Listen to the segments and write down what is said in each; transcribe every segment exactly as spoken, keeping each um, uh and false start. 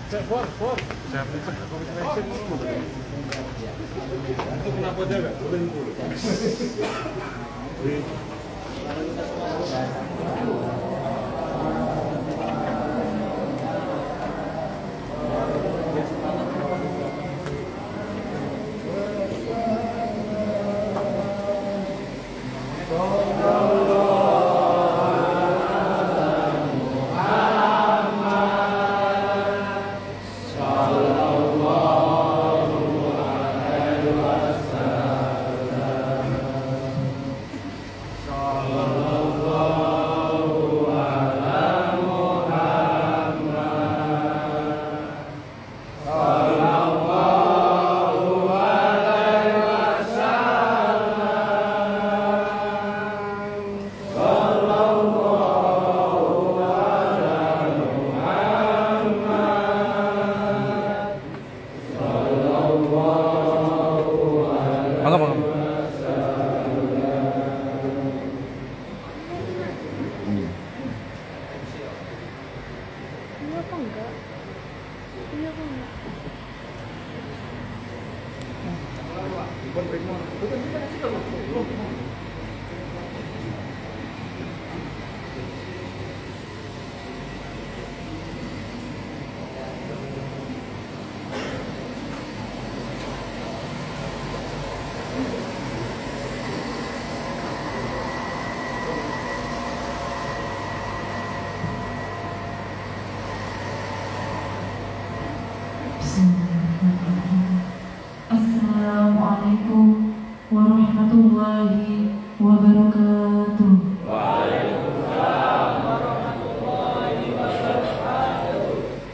Assalamualaikum warahmatullahi wabarakatuh. Waalaikumsalam warahmatullahi wabarakatuh.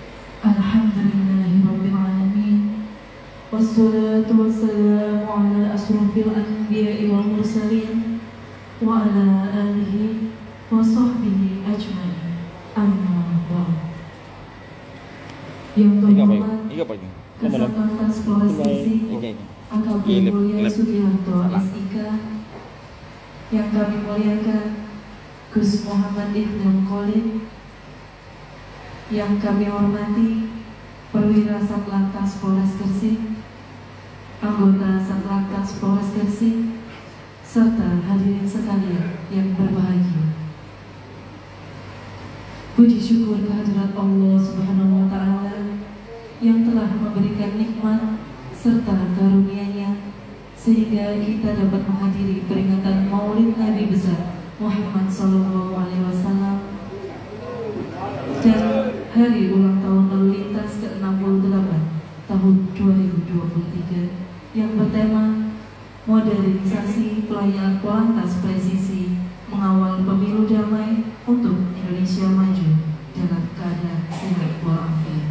Alhamdulillahirabbil alamin. Wassalatu wassalamu ala asrofil anbiya'i wal mursalin wa ala alihi wa sahbihi ajma'in. Amma ba'd. Yang terhormat Kasatlantas Polres Gresik A K B Mulia Sugiharto S I K, yang kami muliakan Gus Muhammad Ibnu Khalid, yang kami hormati Perwira Satlantas Polres Gresik, anggota Satlantas Polres Gresik, serta hadirin sekalian yang berbahagia. Puji syukur kehadirat Allah Subhanahu wa Ta'ala yang telah memberikan nikmat serta karunia-Nya sehingga kita dapat menghadiri peringatan Maulid Nabi besar Muhammad Sallallahu Alaihi Wasallam dan hari ulang tahun lalu lintas ke enam puluh delapan tahun dua ribu dua puluh tiga yang bertema modernisasi pelayanan Polantas Presisi mengawal pemilu damai untuk Indonesia maju dalam keadaan sehat walafiat.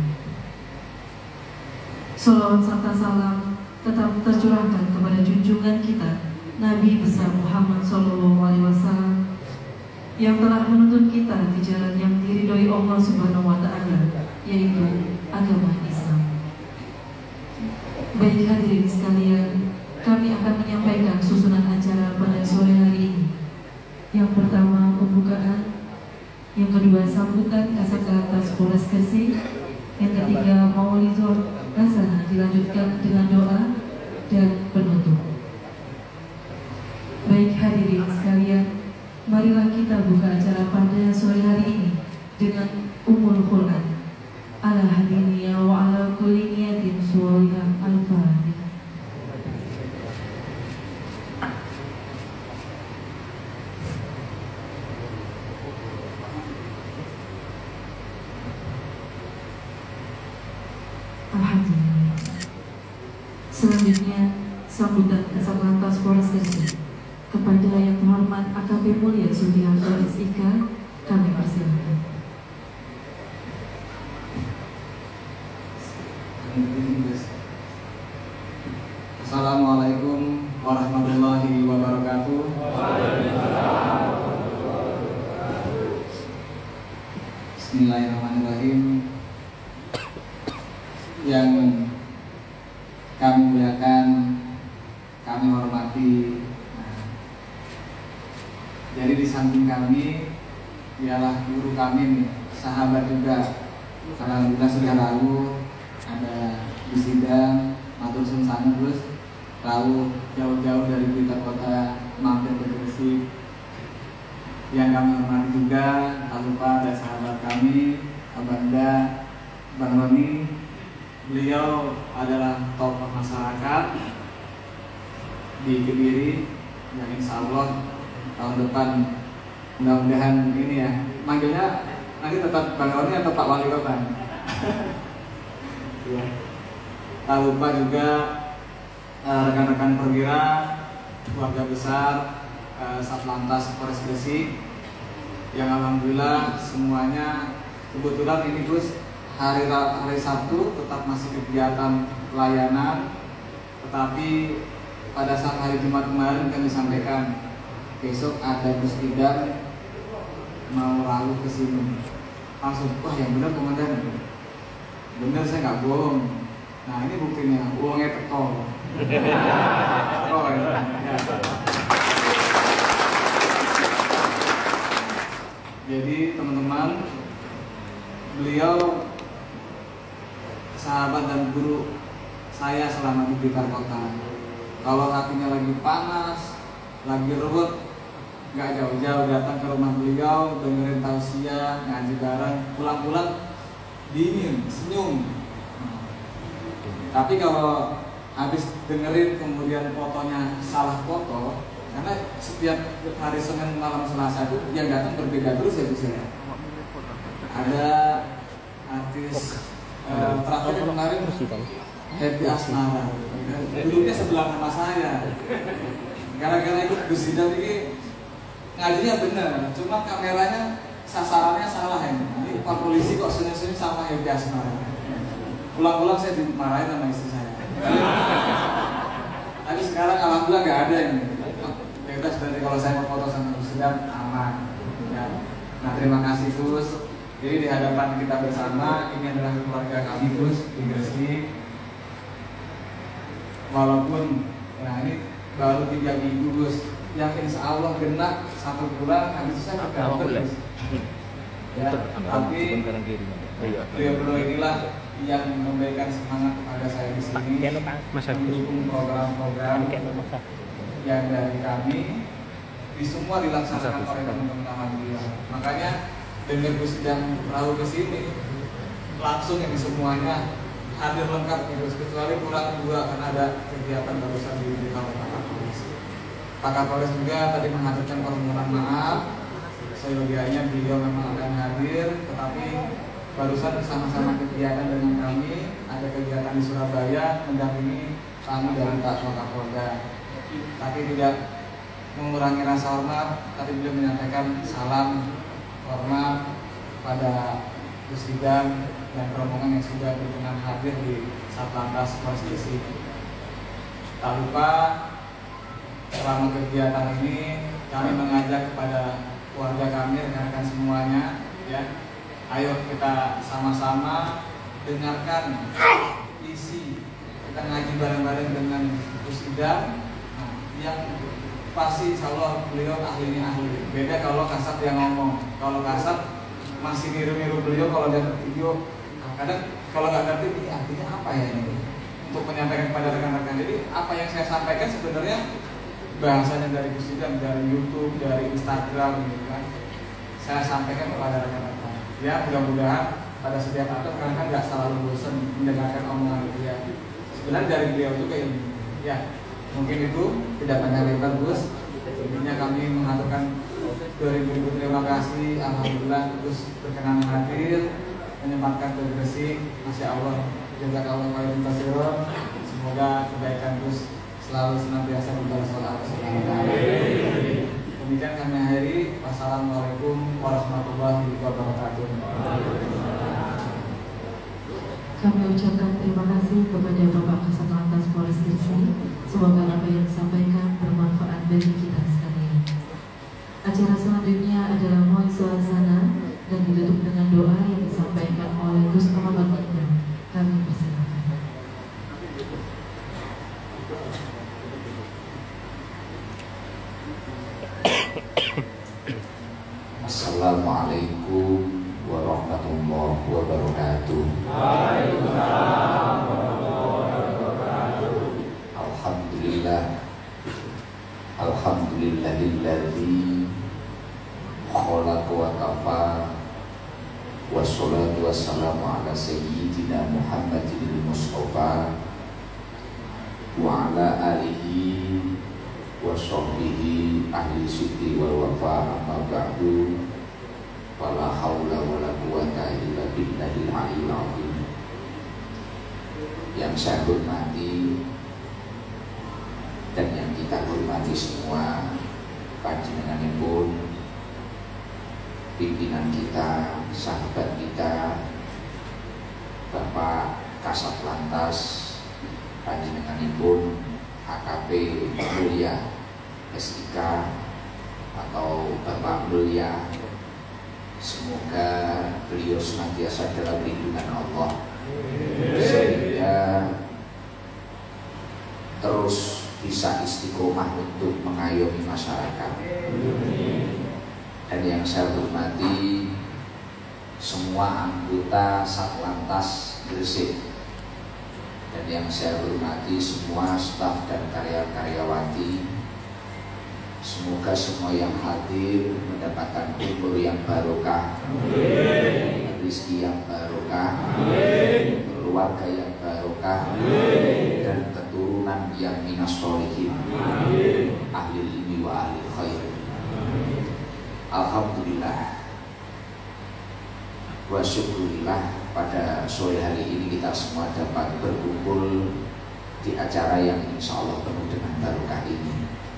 Salawat serta salam tetap tercurahkan kepada junjungan kita Nabi besar Muhammad Sallallahu Alaihi Wasallam yang telah menuntun kita di jalan yang diridhoi Allah Subhanahu Wa Taala, yaitu agama Islam. Baik hadirin sekalian, kami akan menyampaikan susunan acara pada sore hari ini. Yang pertama pembukaan, yang kedua sambutan Kasatlantas Polres Gresik, yang ketiga Maulidul Hasanah dilanjutkan dengan doa dan penutup. Baik hadirin sekalian, marilah kita buka acara pada sore hari ini dengan Ummul Quran. Ala hadiniya wa ala kulli niyatin sholihah. Al-Fatihah. Alhamdulillah. Selanjutnya sambutan Kasatlantas Polres Gresik kepada yang terhormat A K B Mulia Sugiharto S I K, kami persilakan. Assalamualaikum warahmatullahi wabarakatuh. Bismillahirrahmanirrahim. Yang kami muliakan, kami hormati. Nah, jadi di samping kami ialah guru kami nih, sahabat juga, salah alhamdulillah sudah lalu ada di sidang matur suwun sana Gus, lalu jauh-jauh dari Blitar Kota mampir ke Gresik. Yang kami hormati juga tak lupa ada sahabat kami Abanda Bang Roni. Beliau adalah tokoh masyarakat di Kediri yang insya Allah tahun depan mudah-mudahan ini ya, manggilnya nanti tetap Bang Roni atau Pak Wali Kota. Ya. Tak lupa juga uh, rekan-rekan perwira, keluarga besar uh, Satlantas Polres Gresik yang alhamdulillah semuanya kebetulan ini Gus hari hari Sabtu tetap masih kegiatan pelayanan, tetapi pada saat hari Jumat kemarin kami sampaikan besok ada Gus Idam mau lalu ke sini. Langsung, wah yang benar komandan, benar saya nggak bohong. Nah ini buktinya, uangnya teko. Teko ya. Jadi teman-teman, beliau sahabat dan guru saya selama di Blitar Kota. Kalau hatinya lagi panas, lagi ruwet, nggak jauh-jauh datang ke rumah beliau, dengerin tausiah, ngaji bareng, pulang-pulang dingin, senyum. Tapi kalau habis dengerin kemudian fotonya salah foto, karena setiap hari Senin malam Selasa itu yang datang berbeda terus ya Gus ya. Ada artis eh, terakhir kemarin Happy Asmara, dulunya sebelah nama saya. Gara-gara ikut Gus Idam ini ngajinya bener, cuma kameranya sasarannya salah ya. Ini Pak Polisi kok senyum-senyum sama Happy Asmara. Pulang-pulang saya dimarahin sama istri saya. Tapi sekarang alhamdulillah nggak ada yang bebas berarti kalau saya mau foto sama Gus Idam aman. Ya. Nah terima kasih Gus. Jadi di hadapan kita bersama ini adalah keluarga kami Gus di Gresik. Walaupun nah ini baru tiga minggu Gus, yang insya Allah genap satu bulan habis itu saya nggak Gus. Ya, tapi beliau-beliau inilah yang memberikan semangat kepada saya di sini, mendukung program-program yang dari kami di semua dilaksanakan oleh teman-teman alhamdulillah. Makanya dengan Gus yang perahu ke sini langsung ini semuanya hadir lengkap gitu, kecuali kurang dua karena ada kegiatan barusan di di Pak Kapolres. Pak Kapolres juga tadi menghadirkan permohonan maaf. Seyogianya beliau memang akan hadir, tetapi barusan bersama-sama kegiatan dengan kami, ada kegiatan di Surabaya mendampingi tamu dari Pak Kapolda. Tapi tidak mengurangi rasa hormat, tadi beliau menyampaikan salam hormat pada Gus Idam dan rombongan yang sudah berkenan hadir di Satlantas Polres Gresik. Tak lupa selama kegiatan ini kami mengajak kepada keluarga kami, rekan-rekan semuanya, ya, ayo kita sama-sama dengarkan isi kita ngaji bareng-bareng dengan Gus Idam. Nah, yang pasti insya Allah beliau ahlinya ahli. Beda kalau Kasat yang ngomong. Kalau Kasat masih niru-niru beliau kalau lihat video. Nah, kadang kalau nggak ngerti ini artinya apa ya ini untuk menyampaikan kepada rekan-rekan. Jadi apa yang saya sampaikan sebenarnya bahasanya dari Gus Idam, dari YouTube, dari Instagram, gitu kan. Saya sampaikan kepada rekan-rekan. Ya mudah-mudahan pada setiap waktu rekan-rekan nggak selalu bosan mendengarkan omongan dia. Sebenarnya dari beliau juga ini. Ya mungkin itu tidak banyak lebar Gus. Intinya kami mengaturkan beribu-ribu terima kasih. Alhamdulillah Gus berkenan hadir, menyempatkan ke Gresik. Masya Allah, jazakallahu khairan katsiran. Semoga kebaikan Gus selalu senantiasa berbalas sholat. Demikian kami akhiri. Wassalamualaikum warahmatullahi wabarakatuh. Kami ucapkan terima kasih kepada Bapak Kasat Lantas Polres Gresik. Semoga apa yang disampaikan bermanfaat bagi kita sekalian. Acara selanjutnya adalah mohon suasana dan ditutup dengan doa yang disampaikan oleh Gus Muhammad Idam. Kami persilakan. Assalamualaikum warahmatullahi wabarakatuh. wassalamu ala sayyidina Muhammadin Mustafa wa ala alihi wa sahbihi ahli siddi wal wafa, amma ba'du. Fala haula wala quwata illa billahil aliyyil azim. Yang saya hormati dan yang kita hormati semua, panjenenganipun pimpinan kita, sahabat kita, Bapak Kasat Lantas, panjenenganipun A K P Mulia S I K atau Bapak Mulia, semoga beliau senantiasa dalam lindungan Allah sehingga terus bisa istiqomah untuk mengayomi masyarakat. Dan yang saya hormati semua anggota Satlantas Gresik, dan yang saya hormati semua staf dan karya-karyawati. Semoga semua yang hadir mendapatkan umur yang barokah, rezeki yang barokah, keluarga yang barokah, dan keturunan yang minas sholihin, ahli ilmi wa ahli khair. Alhamdulillah wa syukurillah, pada sore hari ini kita semua dapat berkumpul di acara yang insya Allah penuh dengan barokah ini.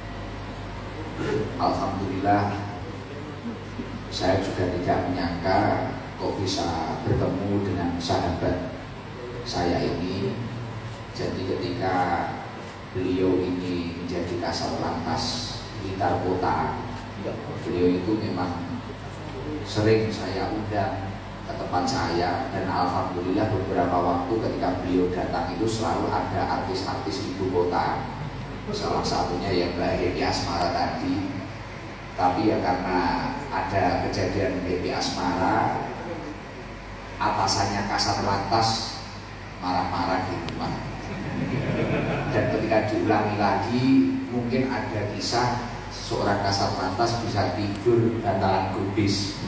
Alhamdulillah, saya juga tidak menyangka kok bisa bertemu dengan sahabat saya ini. Jadi ketika beliau ini menjadi Kasat Lantas Blitar Kota, beliau itu memang sering saya undang ke tempat saya, dan alhamdulillah beberapa waktu ketika beliau datang itu selalu ada artis-artis ibu kota. Salah satunya ya Mbak Happy Asmara tadi. Tapi ya karena ada kejadian Happy Asmara, atasannya Kasat Lantas marah-marah di rumah. Dan ketika diulangi lagi, mungkin ada kisah seorang Kasat Lantas bisa tidur bantalan kubis.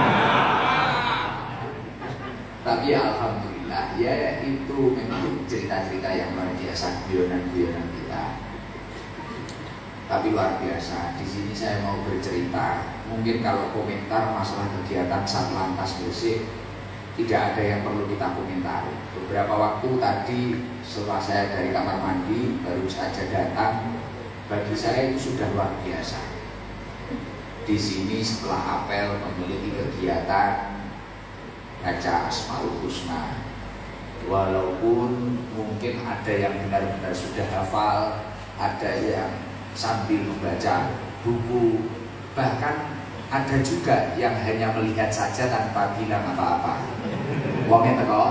Tapi ya alhamdulillah, ya itu memang cerita-cerita yang luar biasa, guyonan-guyonan kita. Tapi luar biasa. Di sini saya mau bercerita. Mungkin kalau komentar masalah kegiatan Satlantas Gresik, tidak ada yang perlu kita komentari. Beberapa waktu tadi setelah saya dari kamar mandi baru saja datang, bagi saya itu sudah luar biasa. Di sini setelah apel memiliki kegiatan baca Asmaul Husna, walaupun mungkin ada yang benar-benar sudah hafal, ada yang sambil membaca buku, bahkan ada juga yang hanya melihat saja tanpa bilang apa-apa. Wongnya teko,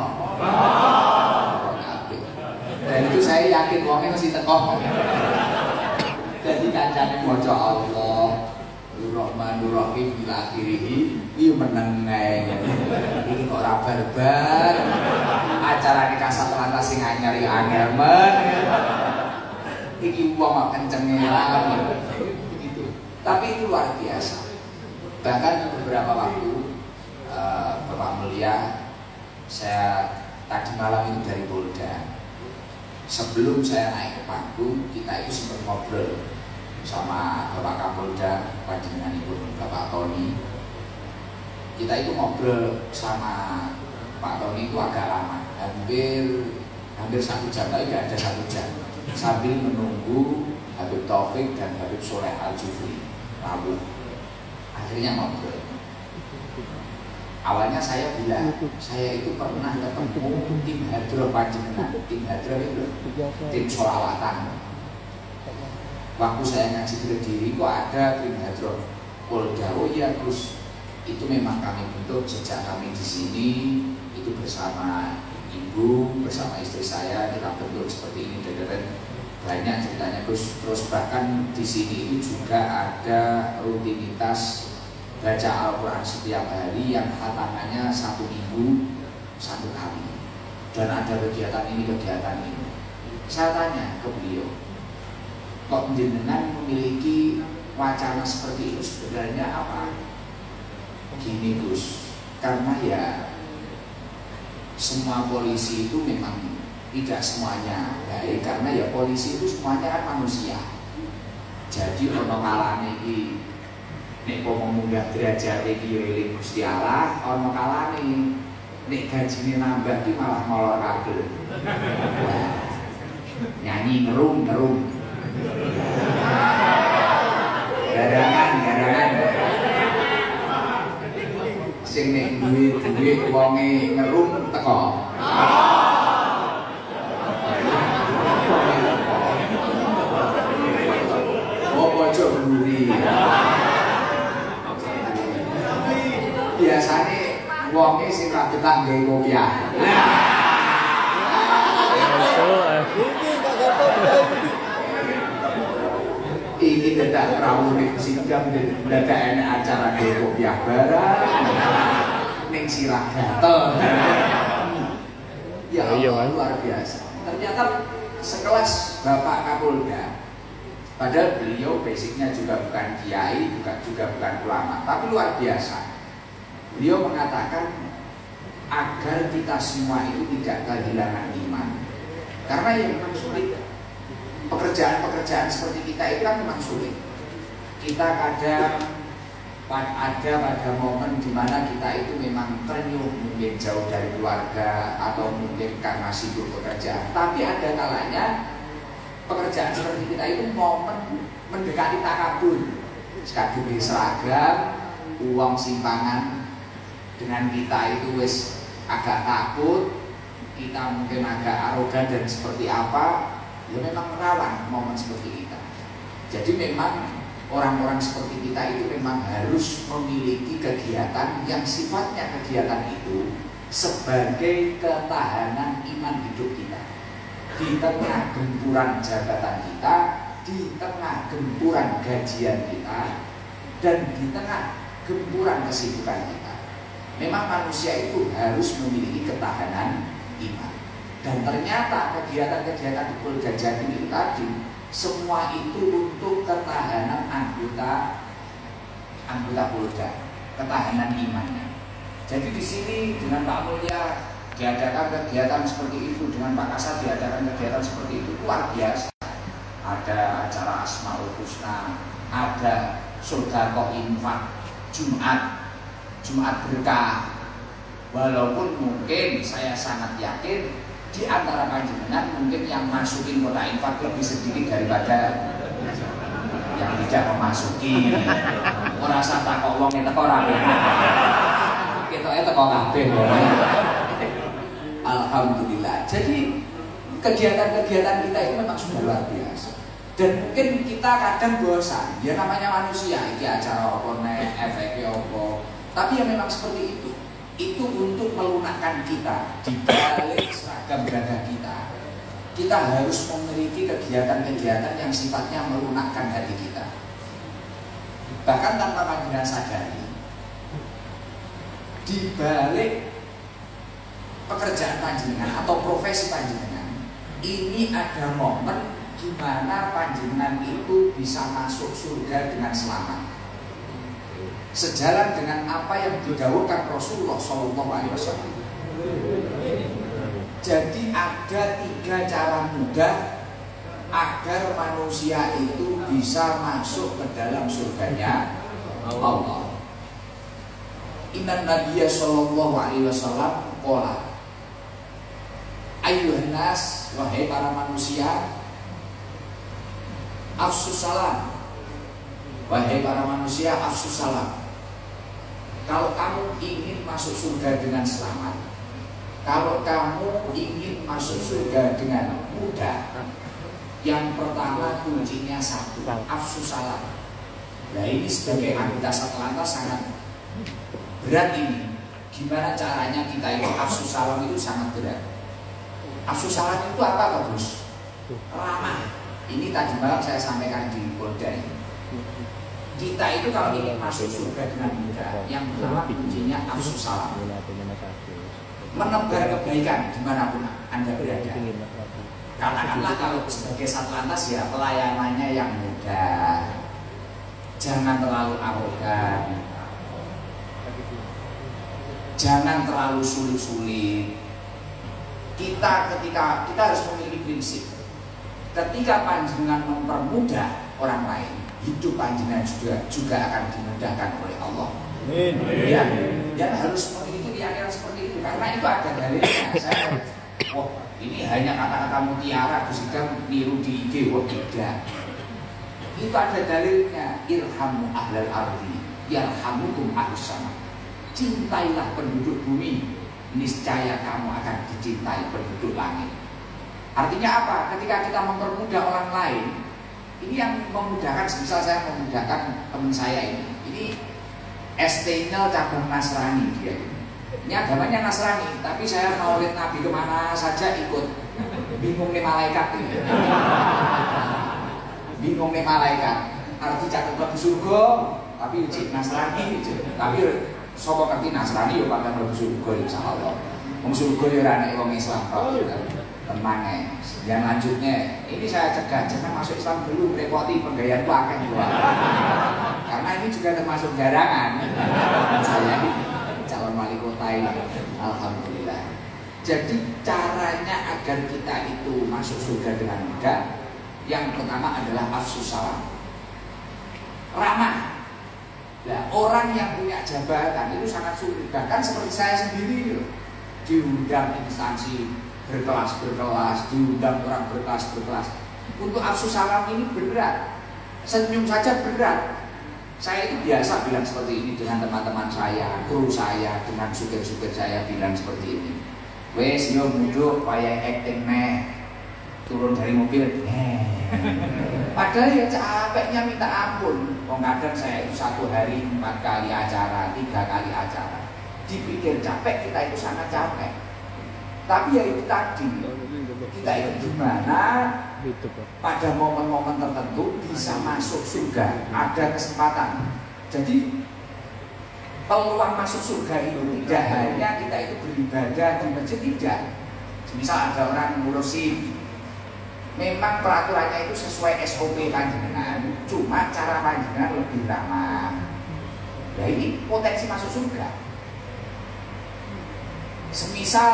dan itu saya yakin wongnya masih teko. Jadi kancane maca Allah Rahmanur-Rahim ila akhirih, iya meneng ae. Iki kok ora barbar. Acarane Kasat Lantas sing anyar angel men. Iki wong kok kencenge begitu. Tapi itu luar biasa. Bahkan beberapa waktu uh, Bapak Mulia, saya tadi malam itu dari Polda. Sebelum saya naik ke panggung, kita itu sempat ngobrol sama Bapak Kapolda, panjenenganipun Bapak Tony. Kita itu ngobrol sama Pak Tony itu agak lama, hampir hampir satu jam, tapi tidak ada satu jam, sambil menunggu Habib Taufik dan Habib Soleh Al-Jufri lalu akhirnya ngobrol. Awalnya saya bilang, saya itu pernah ketemu tim hadroh panjenengan. Tim hadroh itu tim sholawatan. Waktu saya ngaji berdiri kok ada tim hadroh Polda. Oh iya Gus, itu memang kami bentuk sejak kami di sini itu bersama ibu, bersama istri saya, kita bentuk seperti ini. Dan banyak ceritanya Gus. Terus bahkan di sini itu juga ada rutinitas baca Al-Quran setiap hari yang hatamannya satu minggu satu kali, dan ada kegiatan ini kegiatan ini. Saya tanya ke beliau, kok jenengan memiliki wacana seperti itu sebenarnya apa? Gini Gus, karena ya semua polisi itu memang tidak semuanya baik, karena ya polisi itu semuanya kan manusia. Jadi ono kalane iki nek wong munggah derajat iki eling Gusti Allah, ono kalane nek gajine nambah iki malah molor kabeh. Nyanyi ngerung-ngerung. Garangan, garangan. Sing nek duwe-duwe wonge ngerung teko. Ojo buri. Biasane wonge sing ra betah nggawe kopiah. Iki dadak rawuh sikam dadak enek acara nggawe kopiah barang. Ning sirah gatel. Ya Allah, luar biasa. Ternyata sekelas Bapak Kapolda, padahal beliau basicnya juga bukan kiai, bukan juga bukan ulama, tapi luar biasa. Beliau mengatakan agar kita semua itu tidak kehilangan iman, karena yang memang sulit. Pekerjaan-pekerjaan seperti kita itu kan memang sulit. Kita kadang ada pada momen dimana kita itu memang terenyuh, mungkin jauh dari keluarga atau mungkin karena sibuk pekerjaan. Tapi ada kalanya pekerjaan seperti kita itu momen mendekati takabur, sekadung seragam, uang simpangan, dengan kita itu wis agak takut, kita mungkin agak arogan dan seperti apa, ya memang rawan momen seperti kita. Jadi memang orang-orang seperti kita itu memang harus memiliki kegiatan yang sifatnya kegiatan itu sebagai ketahanan iman hidup kita. Di tengah gempuran jabatan kita, di tengah gempuran gajian kita, dan di tengah gempuran kesibukan kita, memang manusia itu harus memiliki ketahanan iman. Dan ternyata kegiatan-kegiatan di Polda Jatim itu tadi semua itu untuk ketahanan anggota anggota Polda, ketahanan imannya. Jadi di sini dengan Pak Mulya diadakan kegiatan seperti itu, dengan Pak Kasat diadakan kegiatan seperti itu, luar biasa. Ada acara Asmaul Husna, ada Sodaqoh Infak, Jumat, Jumat Berkah. Walaupun mungkin saya sangat yakin di antara panjenengan mungkin yang masukin kota infak lebih sedikit daripada yang tidak memasuki. Ora usah takok wong teko ora bener. Ketoke teko kabeh. Alhamdulillah. Jadi kegiatan-kegiatan kita itu memang sudah luar biasa. Dan mungkin kita kadang bosan. Ya namanya manusia, iki acara apa nek, efeknya apa. Tapi ya memang seperti itu. Itu untuk melunakkan kita di balik seragam gagah kita. Kita harus memiliki kegiatan-kegiatan yang sifatnya melunakkan hati kita. Bahkan tanpa panjenengan sadari, di balik pekerjaan panjenengan atau profesi panjenengan, ini ada momen di mana panjenengan itu bisa masuk surga dengan selamat. Sejalan dengan apa yang didhawuhkan Rasulullah shallallahu alaihi wasallam. Jadi ada tiga cara mudah agar manusia itu bisa masuk ke dalam surganya Allah. Inna Nabiya shallallahu alaihi wasallam qala, ayyuhan nas, wahai para manusia, afsus salam. Wahai para manusia, afsus salam. Kalau kamu ingin masuk surga dengan selamat, kalau kamu ingin masuk surga dengan mudah, yang pertama kuncinya satu, afsus salam. Nah ini sebagai anggota Satlantas sangat berat ini. Gimana caranya kita itu afsus salam itu sangat berat. Afsus salam itu apa, Gus? Ramah. Ini tadi malam saya sampaikan di Polda ini. Kita itu kalau ingin masuk surga dengan mudah, yang pertama kuncinya afsus salam. Menebar kebaikan dimanapun Anda berada. Katakanlah kalau sebagai Satlantas ya pelayanannya yang mudah, jangan terlalu arogan, jangan terlalu sulit-sulit. kita ketika kita harus memiliki prinsip. Ketika panjenengan mempermudah orang lain, hidup panjenengan juga juga akan dimudahkan oleh Allah. Amin. Ya, dan harus memiliki keyakinan seperti itu karena itu ada dalilnya. Saya, oh ini hanya kata-kata mutiara, Gus Idam niru di I G, oh tidak. Itu ada dalilnya. Irhamu ahlal ardi, yarhamukum ahlus sama. Cintailah penduduk bumi, niscaya kamu akan dicintai penduduk langit. Artinya apa? Ketika kita mempermudah orang lain, ini yang memudahkan. Misal saya memudahkan teman saya ini, ini S T-nya cabang Nasrani dia. Ini agamanya Nasrani, tapi saya mau lihat Nabi kemana saja ikut. Bingung nih malaikat ini. Bingung nih malaikat. Arti catat ke surga, tapi uji Nasrani, tapi sopo ngerti Nasrani yo pada mlebu surga insyaallah. Wong surga yo ora nek wong Islam kok. Tenang ya. Yang lanjutnya, ini saya cegah jangan masuk Islam dulu, repoti penggayaan itu akan juga. Karena ini juga termasuk garangan. Saya calon wali kota ini, alhamdulillah. Jadi caranya agar kita itu masuk surga dengan mudah, yang pertama adalah afsus salam, ramah. Nah, orang yang punya jabatan itu sangat sulit. Bahkan seperti saya sendiri loh, diundang instansi berkelas-berkelas, diundang orang berkelas-berkelas. Untuk afsus salam ini berat, senyum saja berat. Saya itu biasa bilang seperti ini dengan teman-teman saya, kru saya, dengan supir-supir saya bilang seperti ini. Wes yo mundur, payah acting meh, turun dari mobil, eh. Padahal ya capeknya minta ampun. Oh, kadang saya itu satu hari empat kali acara, tiga kali acara. Dipikir capek, kita itu sangat capek. Tapi ya itu tadi, kita itu gimana pada momen-momen tertentu bisa masuk surga, ada kesempatan. Jadi peluang masuk surga itu tidak hanya kita itu beribadah di masjid, tidak. Misal ada orang ngurusin, memang peraturannya itu sesuai S O P panjenengan, cuma cara panjenengan lebih ramah. Nah ini potensi masuk surga. Semisal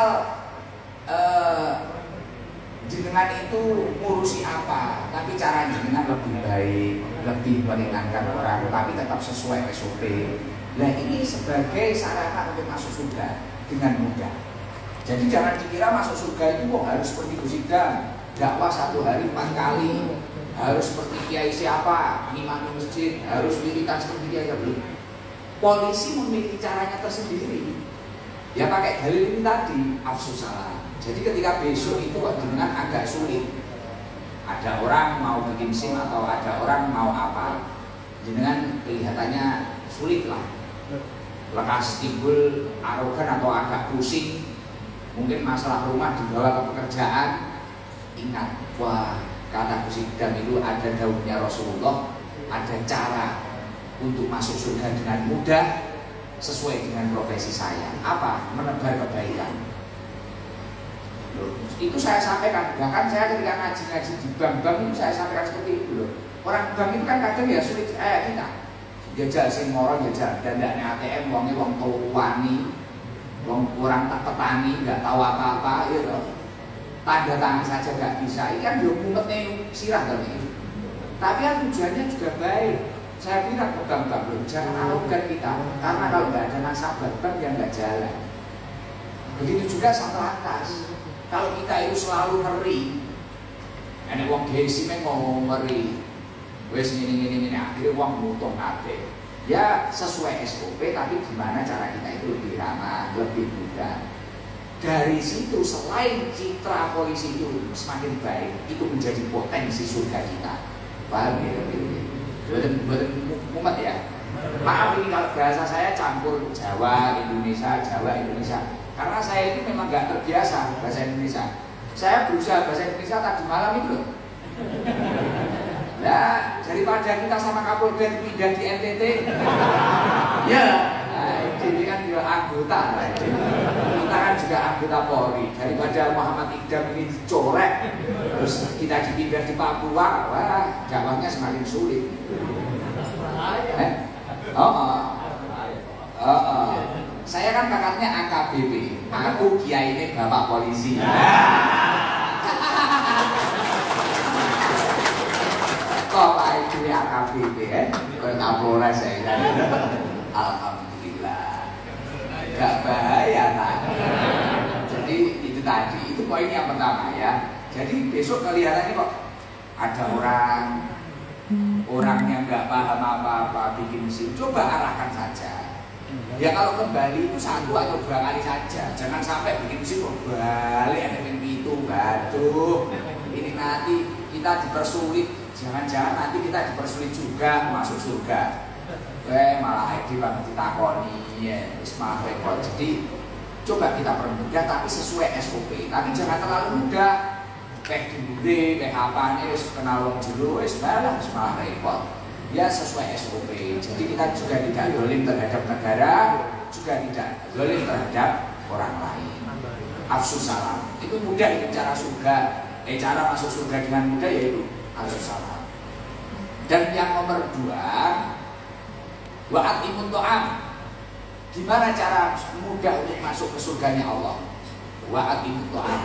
Uh, jenengan itu ngurusi apa, tapi cara jenengan lebih baik, lebih meringankan orang, tapi tetap sesuai S O P. Nah ini sebagai sarana untuk masuk surga dengan mudah. Jadi jangan dikira masuk surga itu kok harus seperti Gus Idam, dakwah satu hari empat kali, harus seperti kiai siapa, imam masjid, harus wiridan seperti kiai belum. Polisi memiliki caranya tersendiri. Ya pakai dalil ini tadi, afsus salam. Jadi ketika besok itu kok dengan agak sulit, ada orang mau bikin SIM atau ada orang mau apa, jenengan kelihatannya sulit lah, lekas timbul arogan atau agak pusing, mungkin masalah rumah dibawa ke pekerjaan. Ingat, wah kata Gus Idam itu ada daunnya Rasulullah, ada cara untuk masuk surga dengan mudah sesuai dengan profesi saya. Apa? Menebar kebaikan. Loh, itu saya sampaikan, bahkan saya ketika ngaji-ngaji di bank-bank itu saya sampaikan seperti itu loh. Orang bank itu kan kadang ya sulit kayak kita. Jajal sing moro jajal dandane A T M wonge wong tuwani, wong kurang tak petani, enggak tahu apa-apa ya loh. Tanda tangan saja enggak bisa. Ini kan yo mumetne sirah to iki. Tapi kan tujuannya juga baik. Saya bilang ke bank-bank loh, jangan arogan kita, karena kalau nggak ada nasabah bank yang nggak jalan. Begitu juga sama atas. Kalau kita itu selalu ngeri, ada uang gengsi men ngomong ngeri, wes ini ini ini akhirnya uang mutung kabeh. Ya sesuai S O P, tapi gimana cara kita itu lebih ramah, lebih mudah. Dari situ selain citra polisi itu semakin baik, itu menjadi potensi surga kita. Paham ya? Buatan buatan umat ya. Maaf ini kalau bahasa saya campur Jawa, Indonesia, Jawa, Indonesia. Karena saya itu memang nggak terbiasa bahasa Indonesia. Saya berusaha bahasa Indonesia tadi malam itu loh. Nah, daripada kita sama Kapolda pindah di N T T, ya, nah, ini kan juga anggota. Kita kan juga anggota Polri. Daripada Muhammad Idam ini dicorek, terus kita dipindah di Papua, wah, dakwahnya semakin sulit. Eh? Oh, oh. Oh, oh. Saya kan kakaknya A K B P, Aku kiai ini bapak polisi. Kok Pak itu ya A K B P ya? Kau Kapolres saya kan? Alhamdulillah. Gak bahaya tak? Jadi itu tadi, itu poin yang pertama ya. Jadi besok kelihatannya kok ada orang orangnya nggak paham apa-apa bikin mesin, coba arahkan saja. Ya kalau kembali itu satu atau dua kali saja, jangan sampai bikin mesin kok balik ada yang itu batu. Ini nanti kita dipersulit, jangan-jangan nanti kita dipersulit juga masuk surga. Eh malah Edi banget ditakoni, ya, malah repot. Jadi coba kita permudah tapi sesuai S O P, tapi jangan terlalu mudah. Peh dulu deh, peh apa nih, kenal wong jero, es malah malah repot. Ya sesuai S O P. Jadi kita juga tidak dolim terhadap negara, juga tidak dolim terhadap orang lain. Afsus salam. Itu mudah itu cara surga. Eh cara masuk surga dengan mudah yaitu afsus salam. Dan yang nomor dua, wa'at imun to'am. Gimana cara mudah untuk masuk ke surganya Allah? Wa'at imun to'am.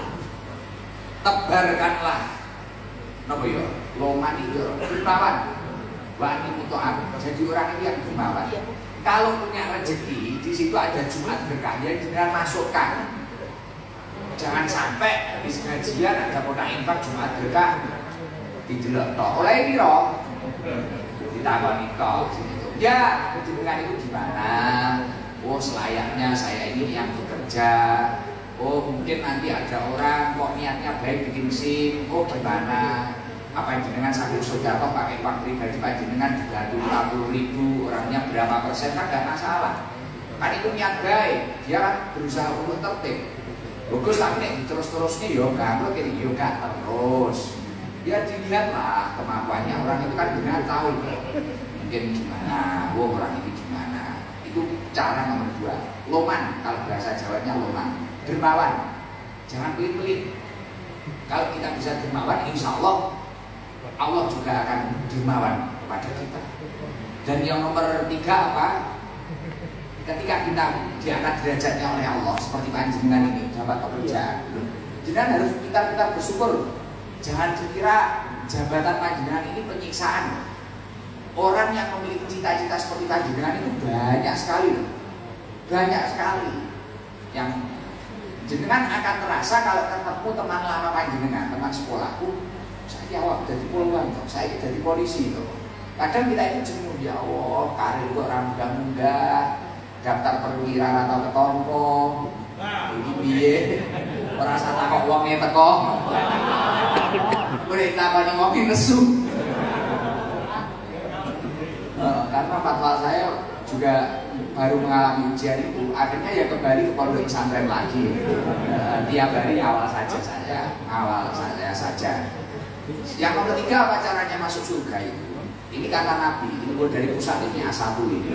Tebarkanlah napa ya? Loman itu dermawan. Wa'at imun to'am. Jadi orang itu yang dermawan. Kalau punya rezeki, di situ ada Jumat berkah yang dengan masukkan. Jangan sampai habis gajian ada kotak infak Jumat berkah dijelok tok. Oleh ini loh. Ditakoni tok gitu. Ya, dengan itu gimana? Oh, selayaknya saya ini yang bekerja. Oh, mungkin nanti ada orang kok niatnya baik bikin SIM. Oh, gimana? Apa yang jenengan satu sodakoh pakai uang pribadi Pak jenengan dibantu lima puluh ribu, orangnya berapa persen kan gak masalah. Kan itu niat baik. Dia kan berusaha untuk tertib. Bagus tapi nih terus-terusnya yo gak ini yo gak terus. Ya dilihatlah kemampuannya orang itu kan benar tahu mungkin gimana, wah orang ini gimana. Itu cara nomor dua. Loman, kalau bahasa Jawanya loman. Dermawan, jangan pelit-pelit. Kalau kita bisa dermawan, insya Allah Allah juga akan dermawan kepada kita. Dan yang nomor tiga apa? Ketika kita diangkat derajatnya oleh Allah seperti panjenengan ini dapat pekerjaan, jenengan harus pintar-pintar bersyukur. Jangan dikira jabatan panjenengan ini penyiksaan. Orang yang memiliki cita-cita seperti panjenengan itu banyak sekali, banyak sekali. Yang jenengan akan terasa kalau ketemu teman lama panjenengan, teman sekolahku, saya awak jadi poluan, saya jadi polisi itu. Kadang kita itu jenuh, ya Allah, karir kok mudah-mudah. Daftar perwira atau ketompo iki piye ora usah takok wonge teko boleh takoni wong nesu. Karena fatwa saya juga baru mengalami ujian itu, akhirnya ya kembali ke pondok pesantren lagi. Tiap hari awal saja saya awal saya saja. Yang nomor tiga apa caranya masuk surga itu? Ini kata Nabi, ini gue dari pusat ini A satu ini.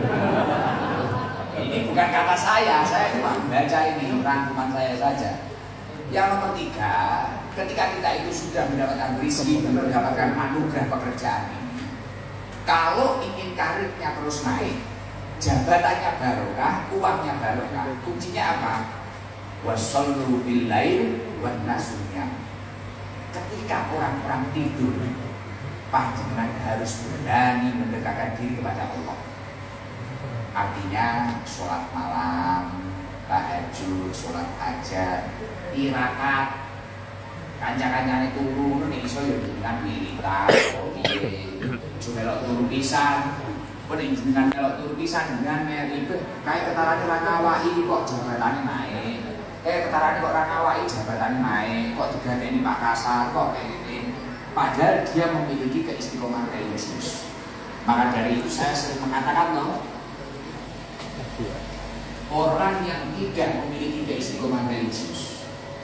Ini bukan kata saya, saya cuma membaca ini, rangkuman saya saja. Yang nomor tiga, ketika kita itu sudah mendapatkan rezeki, mendapatkan anugerah pekerjaan ini, kalau ingin karirnya terus naik, jabatannya barokah, uangnya barokah, kuncinya apa? Wassallu bil lail wan nasu niyam. Ketika orang-orang tidur, panjenengan harus berani mendekatkan diri kepada Allah. Artinya sholat malam, tahajud, sholat hajat, tirakat, kanca-kancane turu nek iso ya dengan wiritan, piye, melok turu pisan, nek jenengan melok turu pisan dengan meribet, kae ketarane ra ngawaki kok jabatane naik, kae ketarane kok ra ngawaki jabatane naik, kok digandeni Pak Kasar kok kayak gitu. Padahal dia memiliki keistiqomahan religius. Maka dari itu saya sering mengatakan loh, orang yang tidak memiliki keistiqomahan religius,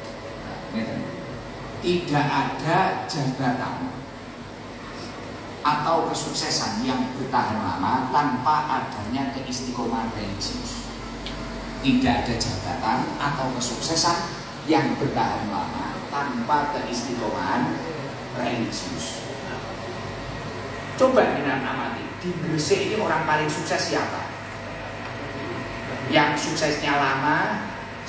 tidak ada jabatan atau kesuksesan yang bertahan lama tanpa adanya keistiqomahan religius. Tidak ada jabatan atau kesuksesan yang bertahan lama tanpa keistiqomahan religius. Coba kita amati, di Gresik ini orang paling sukses siapa? Yang suksesnya lama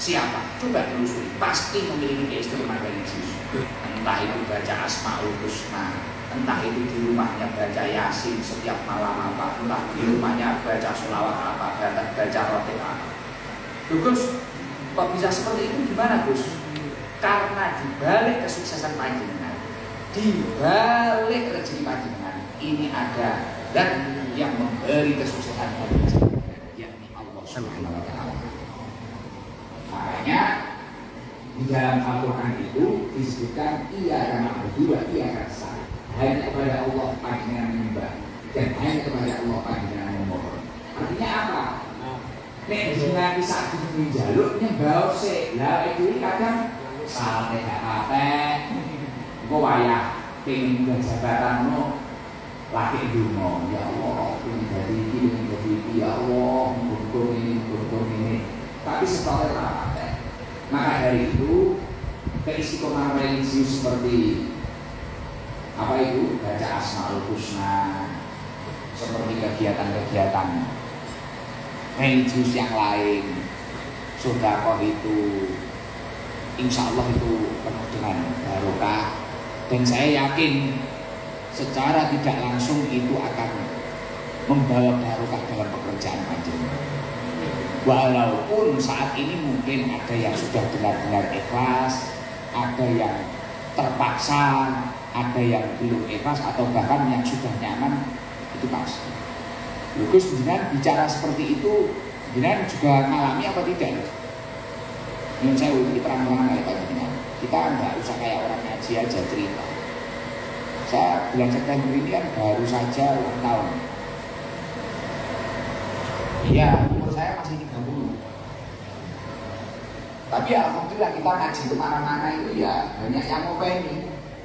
Siapa? Coba telusuri, pasti memiliki keistimewaan religius. Entah itu baca Asmaul Husna, entah itu di rumahnya baca Yasin setiap malam apa, entah di rumahnya baca sholawat apa, baca roti apa. Gus, kok bisa seperti itu gimana Gus? Karena dibalik kesuksesan panjenengan, dibalik rezeki panjenengan, ini ada dan yang memberi kesuksesan panjenengan, yakni Allah Subhanahu wa Ta'ala. Makanya di dalam Al-Quran itu disebutkan iya karena berdua, iya karena hanya kepada Allah panjenengan menyembah dan hanya kepada Allah panjenengan memohon. Artinya apa? Nek jenengan bisa dijaluk nyembah sik. Lah iki kadang salah nek apa? Engko wayah pengin jabatan no laki dungo ya Allah, ini jadi ini, ini jadi ini, ya Allah, mengurung ini, mengurung ini. Tapi setelah apa? Maka dari itu keistiqomahan religius seperti apa itu baca Asmaul Husna, seperti kegiatan-kegiatan religius yang lain, sedekah itu, insya Allah itu penuh dengan barokah. Dan saya yakin secara tidak langsung itu akan membawa barokah dalam pekerjaan panjenengan. Walaupun saat ini mungkin ada yang sudah benar-benar ikhlas, ada yang terpaksa, ada yang belum ikhlas, atau bahkan yang sudah nyaman, itu pasti. Lugus jenengan bicara seperti itu, jenengan juga mengalami apa tidak? Yang saya ini terang-terangan kayak panjenengan. Kita nggak usah kayak orang ngaji aja cerita. Saya belajar teknik ini kan baru saja ulang tahun. Iya, umur saya masih tiga puluh. Tapi alhamdulillah kita ngaji kemana-mana itu ya banyak yang mau pengen.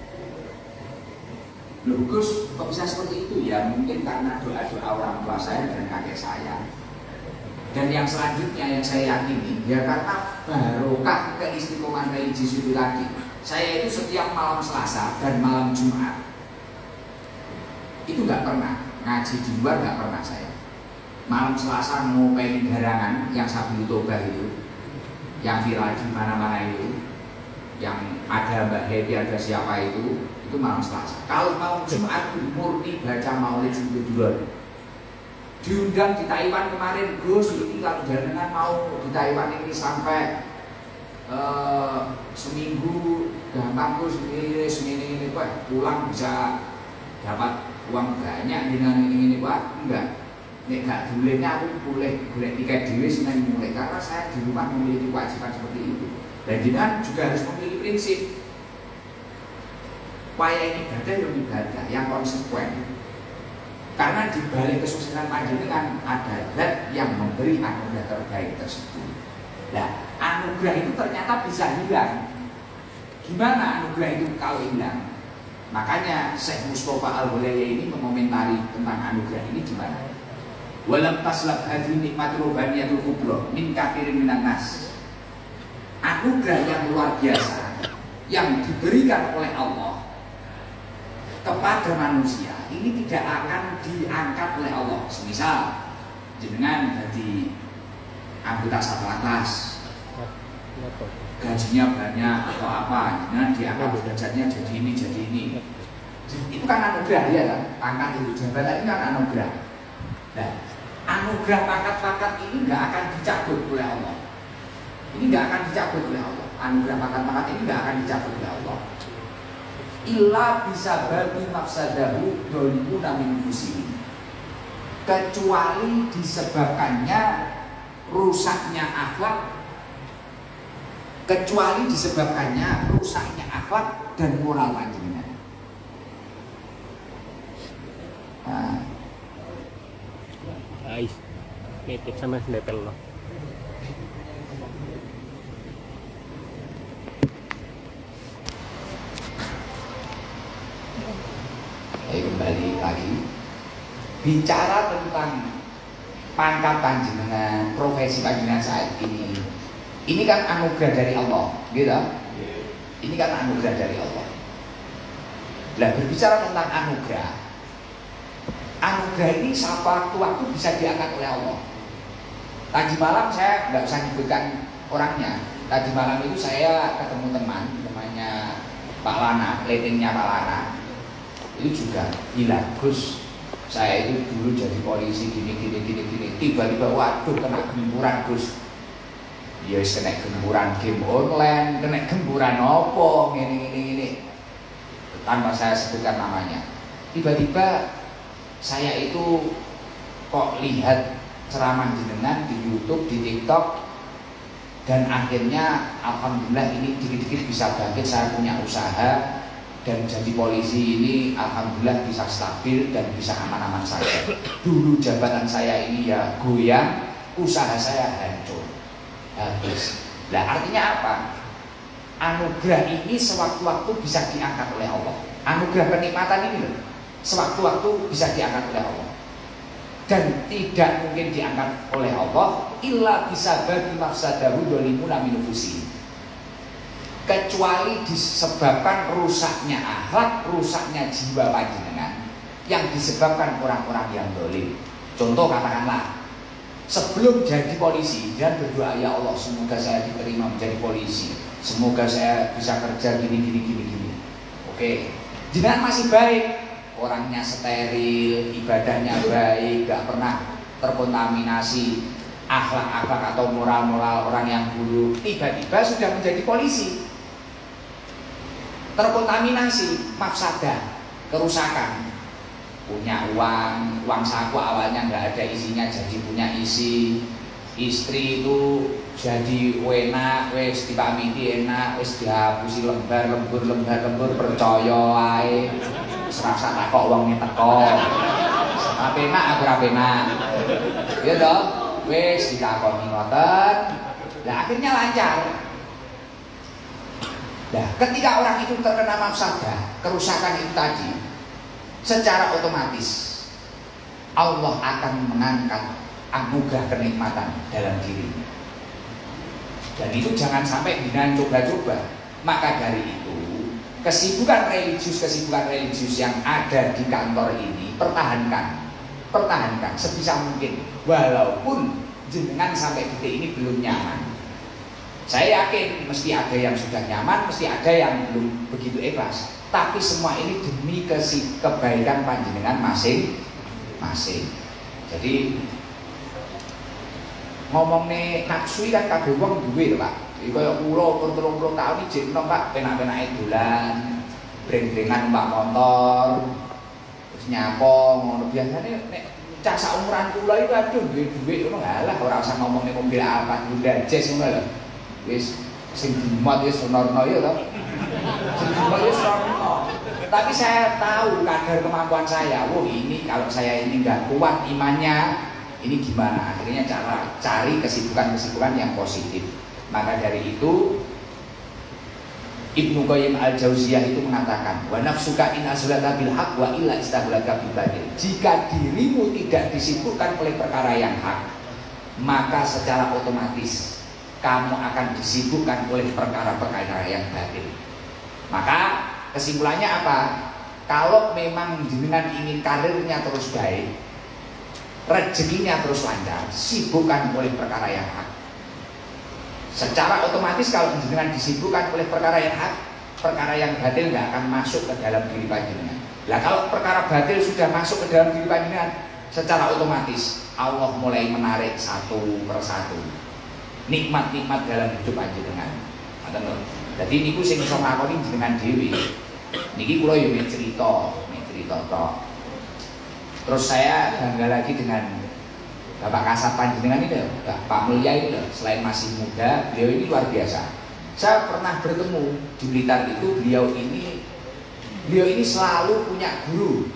Loh Gus, kok bisa seperti itu? Ya mungkin karena doa-doa orang tua saya dan kakek saya. Dan yang selanjutnya yang saya yakini, ya karena barokah keistiqomahan religius itu lagi. Saya itu setiap malam Selasa dan malam Jumat itu nggak pernah ngaji di luar, nggak pernah saya. Malam Selasa ngopeni garangan yang Sabil Tobah itu, yang viral di mana-mana itu, yang ada Mbak Hedi, ada siapa itu, itu malam Selasa. Kalau malam Jumat murni baca Maulid Sumber. Diundang di Taiwan kemarin, Gus, ini kalau jangan mau di Taiwan ini sampai uh, seminggu gampang Gus, ini seminggu ini Pak pulang bisa dapat uang banyak dengan ini ini Pak, enggak. Nek gak bolehnya aku boleh boleh tiket dewe seneng mulai karena saya di rumah memiliki kewajiban seperti itu. Dan jenengan juga harus memiliki prinsip wayah ibadah yang ibadah yang konsekuen. Karena di balik kesuksesan panjenengan ada zat yang memberi anugerah terbaik tersebut. Nah, anugerah itu ternyata bisa hilang. Gimana anugerah itu kalau hilang? Makanya Syekh Mustafa Al-Hulayya ini mengomentari tentang anugerah ini gimana? Walam taslab hadhi nikmat rubaniyatul kubra min kafirin minan nas. Anugerah yang luar biasa yang diberikan oleh Allah kepada manusia ini tidak akan diangkat oleh Allah. Semisal jenengan jadi anggota Satlantas, gajinya banyak atau apa, jenengan diangkat derajatnya jadi ini jadi ini. Itu kan anugerah ya kan? Pangkat itu jabatan ini kan anugerah. Nah, anugerah pangkat-pangkat ini nggak akan dicabut oleh Allah. Ini nggak akan dicabut oleh Allah. Anugerah pangkat-pangkat ini nggak akan dicabut oleh Allah. Illa bisa bagi mafsadahu dolimuna min fusihim, kecuali disebabkannya rusaknya akhlak, kecuali disebabkannya rusaknya akhlak dan moral panjenengan. Nah, Ais, nitip sama depel lo. Ayo kembali lagi bicara tentang pangkat panjenengan, profesi panjenengan saat ini. Ini kan anugerah dari Allah, gitu? Ini kan anugerah dari Allah. Nah, berbicara tentang anugerah, anugerah ini waktu-waktu bisa diangkat oleh Allah. Tadi malam saya nggak usah nyebutkan orangnya. Tadi malam itu saya ketemu teman, temannya Pak Lana, letingnya Pak Lana. Itu juga gila, Gus. Saya itu dulu jadi polisi gini gini gini gini. Tiba-tiba waduh kena gempuran, Gus. Ya wis kena gempuran game online, kena gempuran opo gini gini gini. Tanpa saya sebutkan namanya. Tiba-tiba saya itu kok lihat ceramah jenengan di YouTube, di TikTok, dan akhirnya alhamdulillah ini dikit-dikit bisa bangkit. Saya punya usaha dan jadi polisi ini alhamdulillah bisa stabil dan bisa aman-aman saja. Dulu jabatan saya ini ya goyang, usaha saya hancur, habis. Nah artinya apa? Anugerah ini sewaktu-waktu bisa diangkat oleh Allah. Anugerah kenikmatan ini loh, sewaktu-waktu bisa diangkat oleh Allah. Dan tidak mungkin diangkat oleh Allah illa bisa bagi mafsadahu dolimuna minufusi, kecuali disebabkan rusaknya akhlak, rusaknya jiwa panjenengan yang disebabkan orang-orang yang dolim. Contoh katakanlah sebelum jadi polisi dan berdoa, ya Allah semoga saya diterima menjadi polisi, semoga saya bisa kerja gini gini gini gini. Oke, jenengan masih baik, orangnya steril, ibadahnya baik, gak pernah terkontaminasi akhlak-akhlak atau moral-moral orang yang buruk. Tiba-tiba sudah menjadi polisi, terkontaminasi mafsadah, kerusakan. Punya uang, uang saku awalnya nggak ada isinya jadi punya isi. Istri itu jadi enak, wes dipamiti enak, wes dihapusi lembar lembur lembar lembur percaya ae. Serasa takok wongnya teko. Apa enak aku ora enak. Ya toh, wes ditakoni ngoten. Lah akhirnya lancar. Nah, ketika orang itu terkena mafsadah, kerusakan itu tadi, secara otomatis Allah akan mengangkat anugerah kenikmatan dalam dirinya. Dan itu jangan sampai dengan coba-coba. Maka dari itu, kesibukan religius, kesibukan religius yang ada di kantor ini pertahankan, pertahankan sebisa mungkin. Walaupun jenengan sampai detik ini belum nyaman, saya yakin mesti ada yang sudah nyaman, mesti ada yang belum begitu ikhlas. Tapi semua ini demi kebaikan panjenengan masing-masing. Jadi ngomong nih nafsu kan kabeh wong duwe lho Pak. Iki kaya kula umur telung puluh tahun iki jeneng Pak penak-penake dolan, breng-brengan numpak motor, terus nyapo ngono. Biasane nek cah saumuran kula itu aduh duwe dhuwit ngono alah ora usah ngomong ning mobil apa Honda Jazz ngono lho. Wis sing dimot wis ono-ono ya to. Sing dimot wis ono. Tapi saya tahu kadar kemampuan saya. Wah, ini kalau saya ini enggak kuat imannya, ini gimana? Akhirnya cara cari kesibukan-kesibukan yang positif. Maka dari itu Ibnu Qayyim Al-Jauziyah itu mengatakan, wa nafsuka in azlata bil haq wa illa istaghlaka bil batil. Jika dirimu tidak disibukkan oleh perkara yang hak, maka secara otomatis kamu akan disibukkan oleh perkara-perkara yang batil. Maka kesimpulannya apa? Kalau memang jenengan ingin karirnya terus baik, rezekinya terus lancar, sibukkan oleh perkara yang hak. Secara otomatis kalau jenengan disibukkan oleh perkara yang hak, perkara yang batil nggak akan masuk ke dalam diri panjenengan. Lah kalau perkara batil sudah masuk ke dalam diri panjenengan, secara otomatis Allah mulai menarik satu persatu nikmat-nikmat dalam hidup panjenengan. Jadi niku sing iso nglakoni jenengan dhewe. Niki kula yo mek cerita, mek cerita tok. Terus saya bangga lagi dengan Bapak Kasat panjenengan itu, Pak Mulya itu, selain masih muda, beliau ini luar biasa. Saya pernah bertemu di Blitar itu, beliau ini, beliau ini selalu punya guru,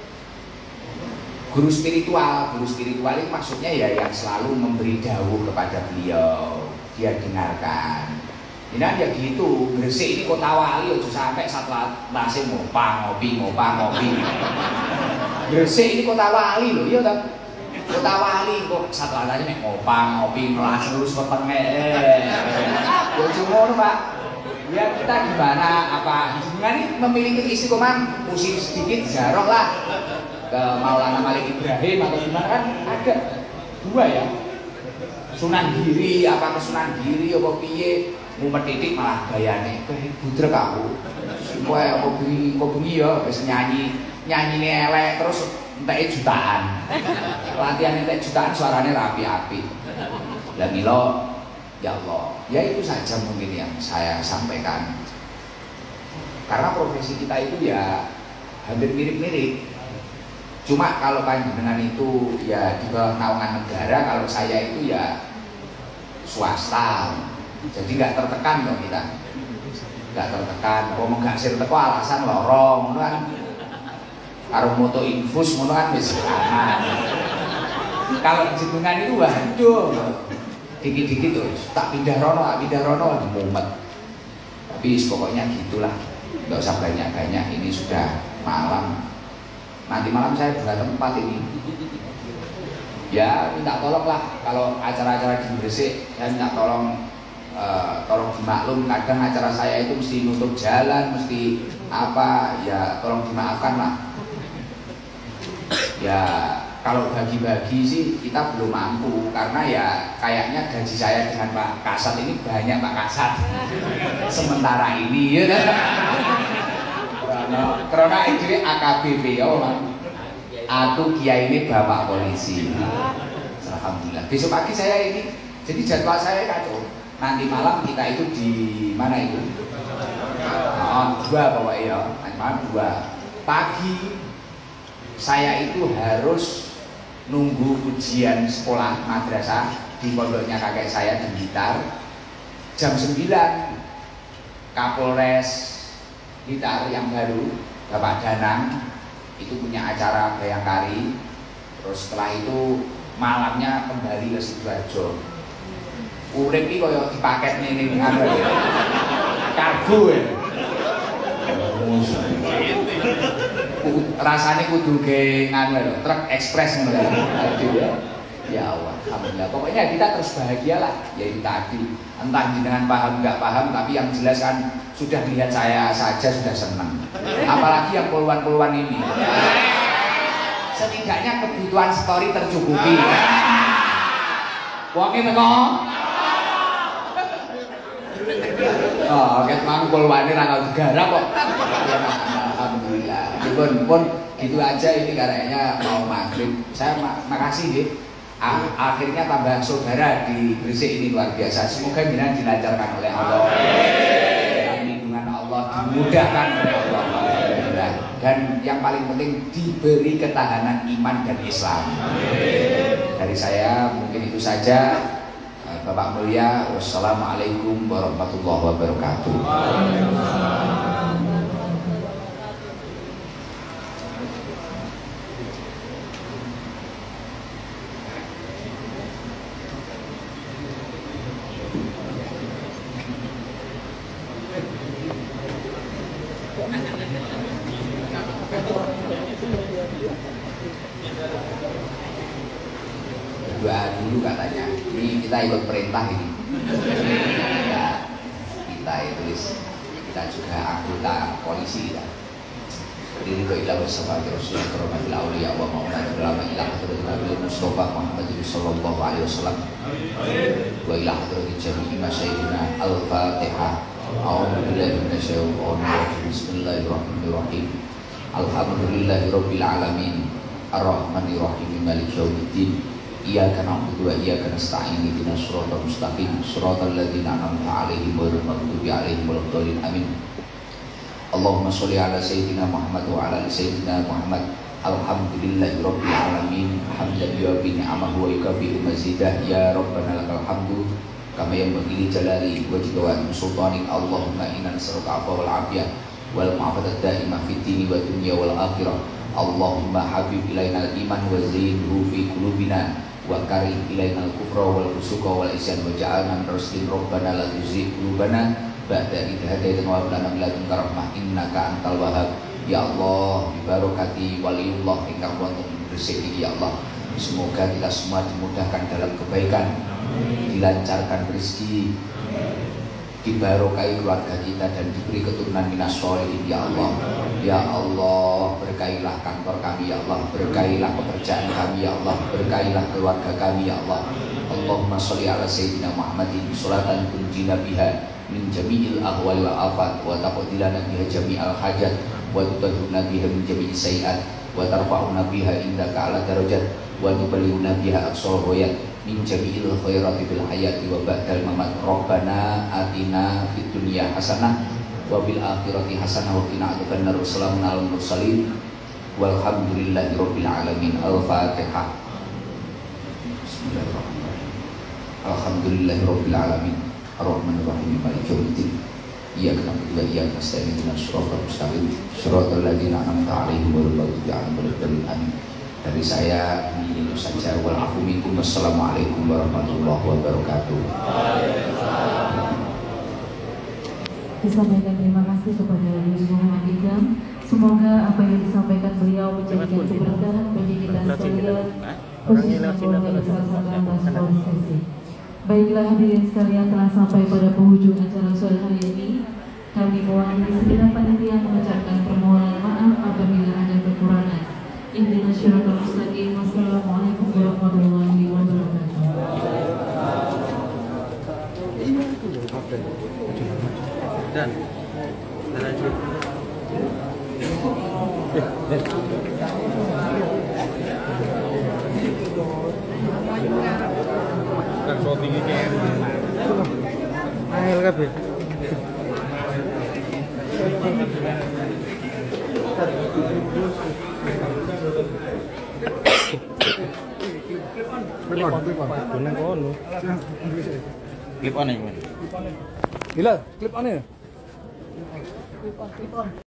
guru spiritual. Guru spiritual ini maksudnya ya yang selalu memberi dawuh kepada beliau, dia dengarkan. Ini ya gitu, Gresik ini kota wali, udah sampai setelah nasi ngopang, ngopi, ngopang, ngopi. Gresik ini kota wali loh, iya tak? Kota wali kok setelah nasi ngopang, ngopi, melas lurus wetenge. Ya cuma Pak, ya kita gimana? Apa? Jenengan ini memiliki istiqomah, musik sedikit jaroh lah ke Maulana Malik Ibrahim atau gimana kan ada dua ya. Sunan Giri apa ke Sunan Giri apa piye mumet titik malah gayane budrek aku. Kowe apa bengi kok bengi ya wis nyanyi nyanyine elek terus enteke jutaan. Latihan entek jutaan suarane rapi api. Lah milo ya Allah, ya itu saja mungkin yang saya sampaikan. Karena profesi kita itu ya hampir mirip-mirip. Cuma kalau panjenengan itu ya di bawah naungan negara, kalau saya itu ya swasta. Jadi nggak tertekan dong kita. Nggak tertekan. Kalau nggak sir teko alasan lorong, kan? Karo moto infus, mono kan wis aman. Kalau jenengan itu waduh, dikit-dikit tuh tak pindah rono, tak pindah rono mumet. Tapi pokoknya gitulah. Nggak usah banyak-banyak. Ini sudah malam. Nanti malam saya buka tempat ini. Ya minta tolong lah kalau acara-acara di Gresik, saya minta tolong uh, tolong dimaklum. Kadang acara saya itu mesti nutup jalan, mesti apa ya, tolong dimaafkan lah. Ya kalau bagi-bagi sih kita belum mampu karena ya kayaknya gaji saya dengan Pak Kasat ini banyak Pak Kasat. Sementara ini ya. Karena karena ini A K B P ya, aku kiai ini bapak polisi. Alhamdulillah. Besok pagi saya ini, jadi jadwal saya kacau. Nanti malam kita itu di mana itu? Oh, dua pokoknya ya. Nanti malam dua. Pagi saya itu harus nunggu ujian sekolah madrasah di pondoknya kakek saya di Blitar. Jam sembilan Kapolres Blitar yang baru, Bapak Danang, itu punya acara Bayangkari. Terus setelah itu malamnya kembali ke Sidoarjo. Urip iki kaya dipaket ning ngono ya. Kargo ya. Rasane kudu ge ngono lho, truk ekspres ngono ya. Ya Allah, alhamdulillah. Pokoknya kita terus bahagialah. Ya itu tadi, entah jenengan paham nggak paham, tapi yang jelas kan sudah melihat saya saja sudah senang. Apalagi yang puluhan-puluhan ini. Setidaknya kebutuhan story tercukupi. Wonge teko. Oh, ket mang puluhan ra tau digarap kok. Alhamdulillah. Pun pun gitu aja ini kayaknya mau maghrib. Saya mak makasih nggih. Akhirnya tambah saudara di Gresik ini luar biasa. Semoga jenengan dilancarkan oleh Allah. Lindungan Allah dimudahkan oleh Allah. Dan yang paling penting diberi ketahanan iman dan Islam. Dari saya mungkin itu saja. Bapak mulia, wassalamualaikum warahmatullahi wabarakatuh. Doa dulu katanya. Ini kita ikut perintah ini. Ya, kita itu kita juga anggota polisi kita. Diri doa sebagai Rasulullah Rasulullah Aulia wa Maulana ulama ila hadratil Nabi Mustafa Muhammad sallallahu alaihi wasallam wa ila hadratil jami'i masyayikhina al-Fatihah. A'udzu billahi minasyaitonir rajim. Bismillahirrahmanirrahim. Alhamdulillahirabbil alamin. Ar-Rahmanir Rahim. Maliki yaumiddin. Iyyaka na'budu wa iyyaka nasta'in. Ihdinas siratal mustaqim. Siratal ladzina an'amta 'alaihim ghairil maghdubi 'alaihim waladdallin. Amin. Allahumma sholli ala sayyidina Muhammad wa ala ali sayyidina Muhammad. Alhamdulillahirabbil alamin. Hamdan yu'affi ni'amahu wa yukafi mazidah. Ya Rabbana lakal hamdu kama yanbaghi li jalali wajhika wa sultanik. Allahumma inna nas'aluka 'afwa wal 'afiyah wal mu'afata da'imah fid dini wa dunya wal akhirah. Allahumma habib ilaina al-iman wa zayyinhu fi qulubina wa karih ilaina al-kufra wal fusuqa wal isyan wa ja'alna rasulin rabbana la tuzigh qulubana ba'da idh hadaytana wa hab lana min ladunka rahmah innaka antal wahhab. Ya Allah, bi barakati waliullah ingkang wonten Gresik iki ya Allah. Semoga kita semua dimudahkan dalam kebaikan, dilancarkan rezeki, dibarokai keluarga kita dan diberi keturunan minas sholihin ya Allah. Ya Allah, berkailah kantor kami ya Allah, berkailah pekerjaan kami ya Allah, berkailah keluarga kami ya Allah. Allahumma sholli ala sayyidina Muhammadin sholatan tunjina biha min jami'il ahwal wal afat wa taqdilana biha jami'al hajat wa tutahhiruna biha min jami'is sayiat wa tarfa'una biha indaka ala darajat wa tuballighuna biha aqsal ghayat min jami'il khairati fil hayati wa ba'dal mamat. Rabbana atina fid dunya hasanah wa fil akhirati hasanah wa qina adzabannar. Wassalamu alal mursalin walhamdulillahi rabbil alamin. Al-Fatihah. Bismillahirrahmanirrahim. Alhamdulillahi rabbil alamin. Ar-Rahmanir Rahim. Maliki yaumiddin. Iyyaka na'budu wa iyyaka nasta'in. Ihdinas siratal mustaqim. Siratal ladzina an'amta 'alaihim ghairil maghdubi 'alaihim waladdallin. Amin. Dari saya ini itu saja. Wal afu minkum. Wassalamualaikum warahmatullahi wabarakatuh. Disampaikan terima kasih kepada Yusuf Muhammad Idam. Semoga apa yang disampaikan beliau menjadikan keberkahan bagi kita sekalian, khususnya keluarga besar Satlantas Polres Gresik. Baiklah hadirin sekalian, telah sampai pada penghujung acara sore hari ini. Kami mewakili segenap panitia mengucapkan permohonan maaf apabila ada kekurangan. Ihdinas siratal mustaqim. Wassalamualaikum warahmatullahi wabarakatuh. Dan lanjut. Kan shopping iki ayo kabeh. Clip on, clip on. Donen kono. Clip on iki. Gila, clip on ya.